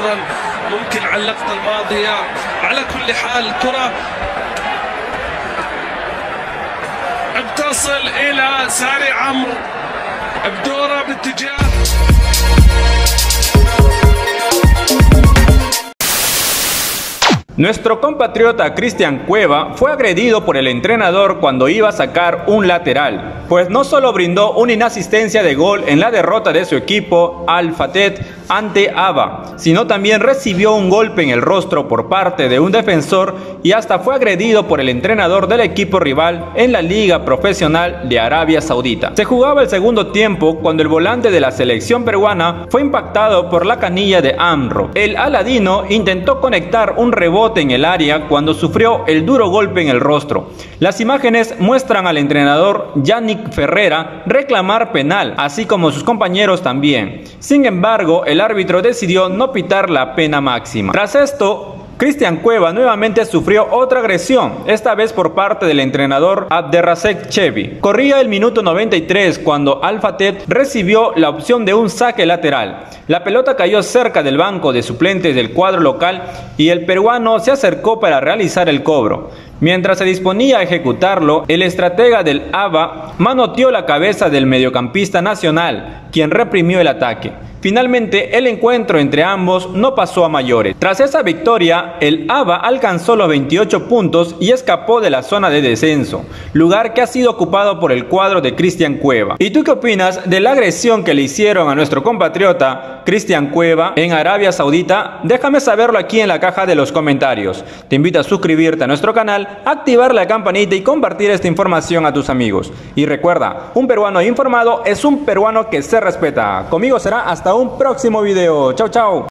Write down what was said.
شكرا ممكن على اللقطة الماضية. على كل حال الكرة بتصل إلى ساري عمرو بدوره باتجاه Nuestro compatriota Cristian Cueva fue agredido por el entrenador cuando iba a sacar un lateral, pues no solo brindó una inasistencia de gol en la derrota de su equipo Al Fateh ante Aba, sino también recibió un golpe en el rostro por parte de un defensor y hasta fue agredido por el entrenador del equipo rival en la Liga Profesional de Arabia Saudita. Se jugaba el segundo tiempo cuando el volante de la selección peruana fue impactado por la canilla de Amro. El aladino intentó conectar un rebote en el área cuando sufrió el duro golpe en el rostro. Las imágenes muestran al entrenador Yannick Ferrera reclamar penal, así como sus compañeros también. Sin embargo, el árbitro decidió no pitar la pena máxima. Tras esto, Cristian Cueva nuevamente sufrió otra agresión, esta vez por parte del entrenador Abderrazek Chevy. Corría el minuto 93 cuando Al Fateh recibió la opción de un saque lateral. La pelota cayó cerca del banco de suplentes del cuadro local y el peruano se acercó para realizar el cobro. Mientras se disponía a ejecutarlo, el estratega del ABA manoteó la cabeza del mediocampista nacional, quien reprimió el ataque. Finalmente, el encuentro entre ambos no pasó a mayores. Tras esa victoria, el ABA alcanzó los 28 puntos y escapó de la zona de descenso, lugar que ha sido ocupado por el cuadro de Cristian Cueva. ¿Y tú qué opinas de la agresión que le hicieron a nuestro compatriota Cristian Cueva en Arabia Saudita? Déjame saberlo aquí en la caja de los comentarios. Te invito a suscribirte a nuestro canal, activar la campanita y compartir esta información a tus amigos. Y recuerda, un peruano informado es un peruano que se respeta. Conmigo será hasta un próximo video. Chao, chao.